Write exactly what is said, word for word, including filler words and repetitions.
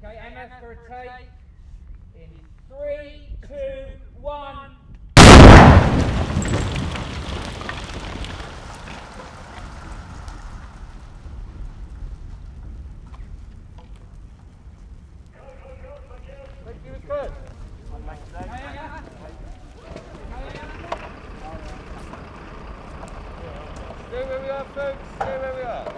Okay, Emma for a take. In three, two, one. Thank you, it's good. Stay where we are, folks. Stay where we are.